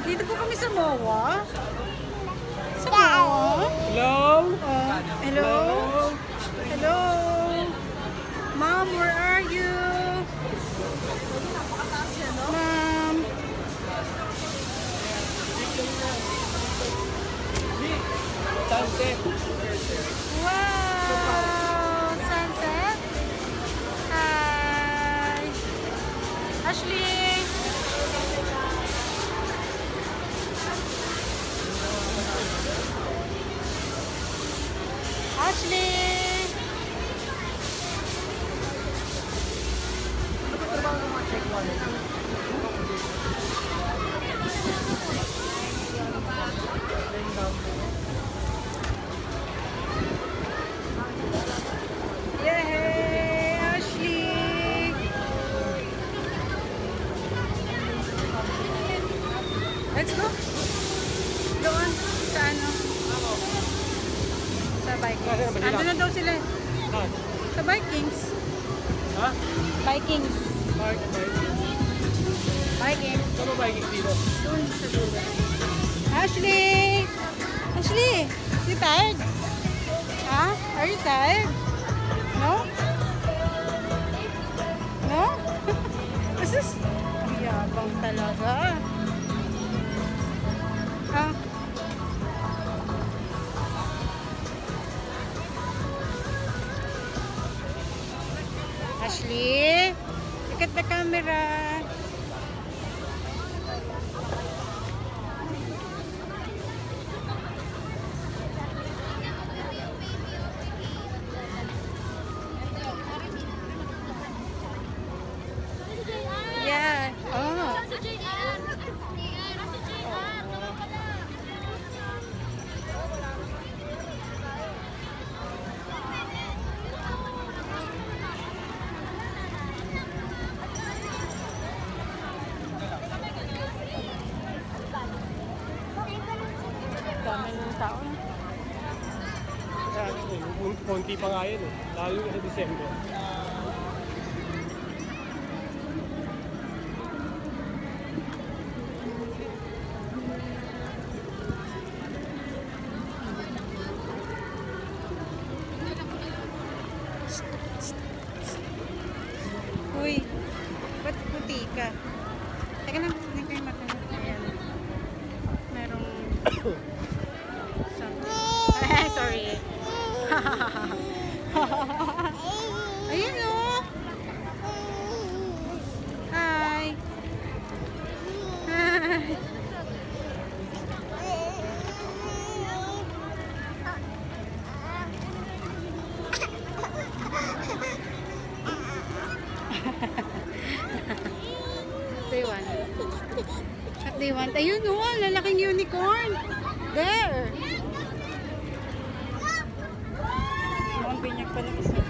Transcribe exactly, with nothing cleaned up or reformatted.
Dito po kami sa Mowa. Sa Mowa. Hello? Uh, hello? Hello? Mom, where are you? Mom? Sunset. Wow! Sunset? Hi! Ashley! Ashley! Yay! Ashley! Let's go! Doon, sa ano? Sa Vikings. Ando na daw sila. Sa Vikings. Ha? Vikings. Park, park. Vikings. Saan ba Vikings dito? Doon sa dulo. Ashley! Ashley! You tired? Ha? Are you tired? No? No? Asus? Ang yabang talaga. Ha? Ashley, look at the camera. Yeah. Oh. Dami ng tao. Konti pa nga yun eh. Lalo sa December. Uy, ba't puti ka? Teka lang, hindi ko yung mata. Ayan. Merong... Ay, sorry. Ayun o. Hi. Hi. What do you want? What do you want? Ayun o, lalaking unicorn. There. Mukhang binyag pa ng isa.